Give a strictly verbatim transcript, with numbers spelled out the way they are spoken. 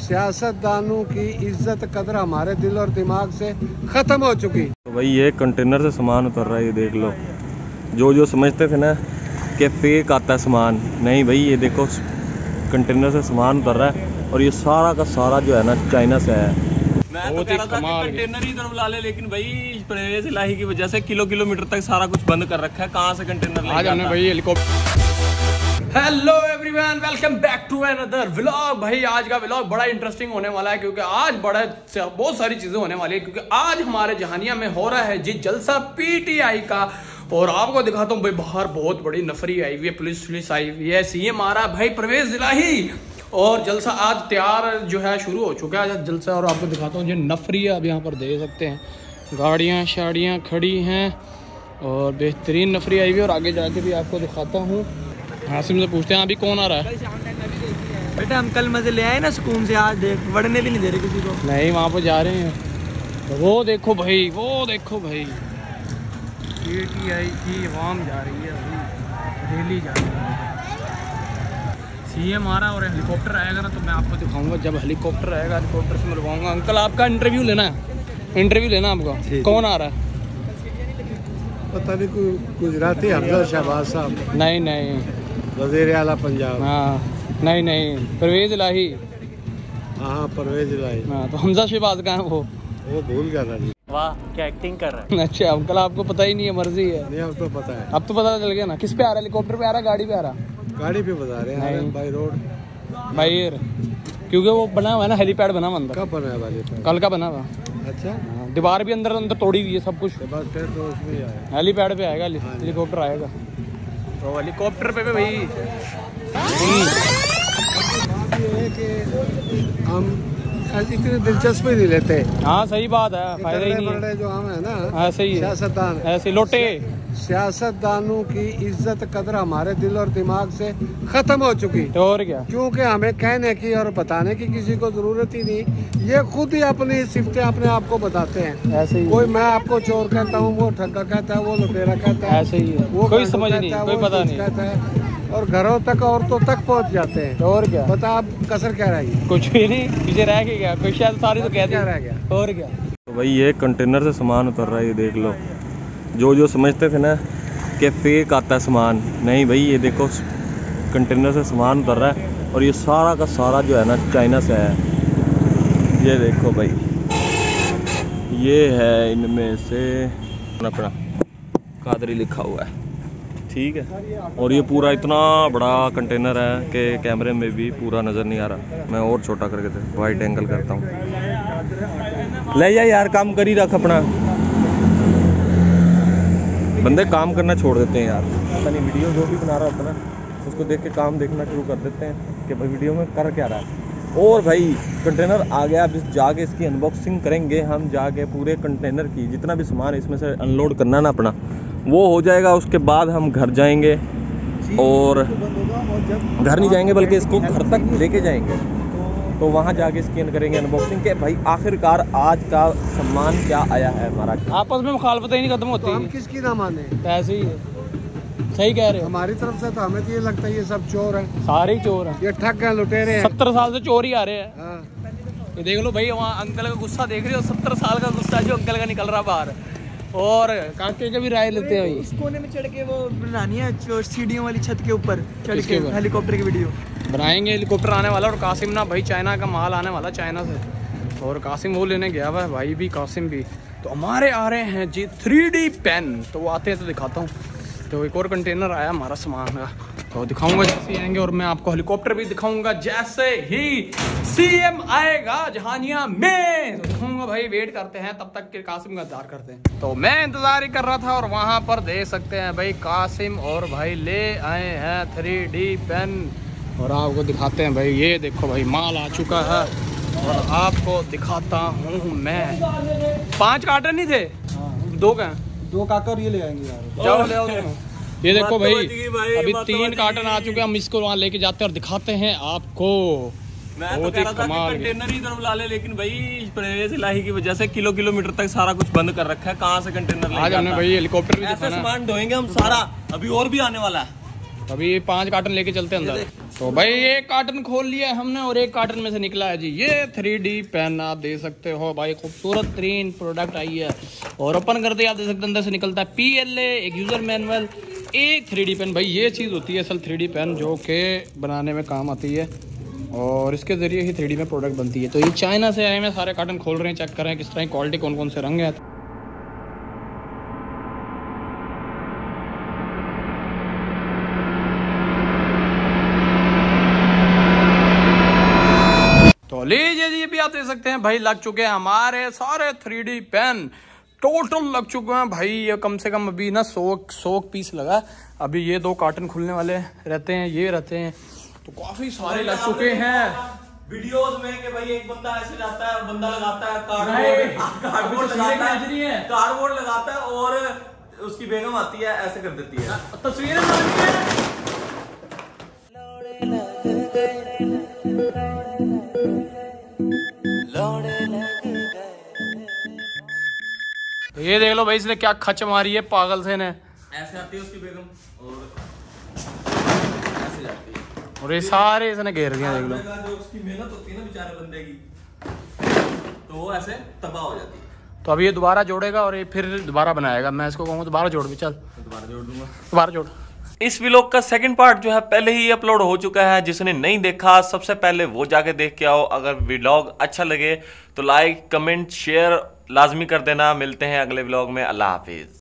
सियासतदानों की इज्जत कदर हमारे दिल और दिमाग से ख़त्म हो चुकी। तो भाई ये कंटेनर से सामान उतर रहा है, ये देख लो। जो जो समझते थे ना कि फेक आता है सामान, नहीं भाई ये देखो कंटेनर से सामान उतर रहा है और ये सारा का सारा जो है ना चाइना से है। मैं तो कह रहा था कि कंटेनर ही इधर बुला ले, लेकिन भाई परवेज इलाही की वजह से किलो किलोमीटर तक सारा कुछ बंद कर रखा है। कहाँ से कंटेनर आज हमने भाई helicopter. Hello everyone, welcome back to another vlog. भाई आज का व्लॉग बड़ा इंटरेस्टिंग होने वाला है क्योंकि आज बड़ा बहुत सारी चीजें होने वाली है, क्योंकि आज हमारे जहानिया में हो रहा है जी जलसा पीटीआई का। और आपको दिखाता हूँ भाई बाहर बहुत बड़ी नफरी आई हुई है, पुलिस पुलिस आई हुई है, सीएम आ रहा है भाई परवेज इलाही। और जलसा आज तैयार जो है शुरू हो चुका है आज जलसा। और आपको दिखाता हूँ जो नफरी है, अब यहाँ पर देख सकते हैं गाड़ियाँ शाड़ियाँ खड़ी हैं और बेहतरीन नफरी आई हुई है। और आगे जाके भी आपको दिखाता हूँ। हासिम से पूछते हैं अभी कौन आ रहा है। बेटा हम कल मजे ले आए ना सुकून से, आज देख बढ़ने भी नहीं दे रहे किसी को। नहीं वहाँ पर जा रहे हैं। तो वो देखो भाई, वो देखो भाई पीटीआई की अवाम जा रही है भाई, रैली जा रही है। सीएम आ रहा है और हेलीकॉप्टर आएगा ना तो मैं आपको दिखाऊंगा। जब हेलीकॉप्टर आएगा हेलीकॉप्टर से मिलवाऊंगा। अंकल आपका इंटरव्यू लेना है, इंटरव्यू लेना आपका। कौन आ रहा है? पता नहीं, कोई गुजराती हमजा शहबाज साहब। नहीं नहीं, वज़ीर आला पंजाब। हाँ नहीं नहीं, परवेज इलाही। हाँ परवेज इलाही। हाँ तो हमजा शहबाज कहाँ है? वो वो भूल गया था जी। वाह क्या एक्टिंग कर रहा है। अच्छा अंकल आपको पता ही नहीं है, मर्जी है। नहीं अब तो पता है। अब तो पता चल गया ना। किस पे आ रहा है? हेलीकॉप्टर पे आ रहा है, गाड़ी पे आ रहा? गाड़ी पे बता रहे हैं बाई रोड बाई एयर, क्योंकि वो बना हुआ है ना, हेलीपैड बना हुआ अंदर। कब बना है वाली? कल का बना हुआ। अच्छा दीवार भी अंदर अंदर तोड़ी हुई है सब कुछ। बस फिर तो उसमें आया, हेलीपैड पे आएगा, हेलीकॉप्टर आएगा। तो हेलीकॉप्टर पे भाई हम इतनी दिलचस्पी नहीं लेते। हाँ सही बात है, फायदा ही नहीं है। जो हम है ना ऐसे ही सियासतदान, ऐसे लोटे सियासतदानों की इज्जत कदर हमारे दिल और दिमाग से खत्म हो चुकी। तो और क्या, क्योंकि हमें कहने की और बताने की किसी को जरूरत ही नहीं। ये खुद ही अपनी सिफतें अपने आप को बताते हैं। ऐसे ही कोई मैं आपको चोर कहता हूँ, वो ठग्गा कहता है, वो लुटेरा कहता है, ऐसे ही है। वो कोई समझ नहीं, कोई पता नहीं कहता है। और घरों तक औरतों तक पहुँच जाते हैं। तो और क्या, बता आप कसर क्या रही? कुछ भी नहीं, पीछे रह के गया कोई, शायद सारी तो कह क्या रह गया। और क्या। तो भाई ये कंटेनर से सामान उतर रहा है, ये देख लो। जो जो समझते थे ना कि फेक आता है सामान, नहीं भाई ये देखो कंटेनर से सामान उतर रहा है और ये सारा का सारा जो है ना चाइना से है। ये देखो भाई, ये है इनमें से अपना कादरी लिखा हुआ है, ठीक है। और ये पूरा इतना बड़ा कंटेनर है कि कैमरे में भी पूरा नज़र नहीं आ रहा। मैं और छोटा करके थे वाइड एंगल करता हूँ। ले जा यार, काम कर ही रख अपना। बंदे काम करना छोड़ देते हैं यार, पता नहीं वीडियो जो भी बना रहा होता है ना उसको देख के काम देखना शुरू कर देते हैं कि भाई वीडियो में कर क्या रहा है। और भाई कंटेनर आ गया, अब इस जाके इसकी अनबॉक्सिंग करेंगे हम, जाके पूरे कंटेनर की जितना भी सामान इसमें से अनलोड करना ना अपना, वो हो जाएगा। उसके बाद हम घर जाएंगे और घर नहीं जाएंगे बल्कि इसको घर तक लेके जाएंगे, तो वहाँ जाके स्कैन करेंगे अनबॉक्सिंग के। भाई आखिरकार आज का सामान क्या आया है हमारा। आपस में मुखालफतें ही नहीं खत्म होती। तो हम किसकी ना माने? ऐसे ही है, सही कह रहे हो। हमारी तरफ से तो हमें तो ये लगता है ये सब चोर है, सारे चोर हैं, ये ठग हैं, लुटेरे हैं। सत्तर साल से चोर ही आ रहे हैं। हाँ। ये देख लो भाई, वहाँ अंकल का गुस्सा देख रहे हो, सत्तर साल का गुस्सा जो अंकल का निकल रहा बाहर। और काके का भी राय लेते हैं भाई। इस कोने में चढ़ के वो बनानी है सीढ़ियों वाली छत के ऊपर चढ़ के हेलीकॉप्टर की वीडियो बनाएंगे। हेलीकॉप्टर आने वाला और कासिम ना भाई चाइना का माल आने वाला चाइना से, और कासिम वो लेने गया हुआ है भाई भी, कासिम भी। तो हमारे आ रहे हैं जी थ्री डी पेन, तो वो आते हैं तो दिखाता हूँ। तो एक और कंटेनर आया हमारा सामान का, तो दिखाऊंगा जैसे आएंगे। और मैं आपको हेलीकॉप्टर भी दिखाऊंगा जैसे ही सीएम आएगा जहानिया में, तो दिखाऊंगा भाई। वेट करते हैं तब तक के कासिम का इंतजार करते हैं। तो मैं इंतजार ही कर रहा था और वहां पर देख सकते हैं भाई कासिम और भाई ले आए हैं थ्री डी पेन, और आपको दिखाते हैं भाई। ये देखो भाई माल आ चुका है और आपको दिखाता हूँ मैं। पांच कार्टन नहीं थे, दो का दो काकर ये ले आएंगे यार। जाओ ले आओ। ये देखो भाई, अभी तीन कार्टन आ चुके हैं। हम इसको वहाँ लेके जाते हैं और दिखाते हैं आपको। मैं तो कह रहा था कि कंटेनर ही इधर बुला ले, लेकिन भाई परवेज इलाही की वजह से किलो किलोमीटर तक सारा कुछ बंद कर रखा है। कहाँ से कंटेनर? आज हमने भाई हेलीकॉप्टर भी ऐसे सामान ढोएंगे हम सारा, अभी और भी आने वाला है। अभी ये पांच कार्टन लेके चलते हैं अंदर। तो भाई ये कार्टन खोल लिया है हमने और एक कार्टन में से निकला है जी ये थ्री डी पेन। आप देख सकते हो भाई खूबसूरत तरीन प्रोडक्ट आई है और ओपन करते ही आप देख सकते हैं अंदर से निकलता है पी एल ए, एक यूजर मैनुअल, एक थ्री डी पेन। भाई ये चीज़ होती है असल थ्री डी पेन जो कि बनाने में काम आती है और इसके ज़रिए ही थ्री डी में प्रोडक्ट बनती है। तो ये चाइना से आए हैं, सारे कार्टन खोल रहे हैं, चेक कर रहे हैं किस तरह क्वालिटी, कौन कौन से रंग है। तो लीजिए जी भी आप देख सकते हैं भाई लग चुके हैं हमारे सारे थ्री डी पेन, टोटल लग चुके हैं भाई ये कम से कम अभी ना सौ सौ पीस लगा। अभी ये दो कार्टन खुलने वाले रहते हैं, ये रहते हैं, तो काफी सारे लग चुके हैं वीडियोस में कि भाई एक बंदा ऐसे जाता है, बंदा लगाता है कार्डबोर्ड कार्डबोर्ड लगाता है कार्डबोर्ड लगाता है और उसकी बेगम आती है ऐसे कर देती है तस्वीरें। ये देख लो भाई इसने क्या खच मारी है पागल से ने। ऐसे आती है उसकी बेगम और ऐसे जाती है और ये सारे इसने घेर दिया देख लो। जो उसकी मेहनत होती है ना बेचारे बंदे की, तो वो ऐसे तबाह हो जाती है। तो अब ये दोबारा जोड़ेगा और ये फिर दोबारा बनाएगा। मैं इसको कहूँगा दोबारा जोड़ भी, चल दोबारा जोड़ दूंगा, दोबारा जोड़। इस व्लॉग का सेकंड पार्ट जो है पहले ही अपलोड हो चुका है, जिसने नहीं देखा सबसे पहले वो जाके देख के आओ। अगर व्लॉग अच्छा लगे तो लाइक कमेंट शेयर लाजमी कर देना। मिलते हैं अगले व्लॉग में, अल्लाह हाफिज।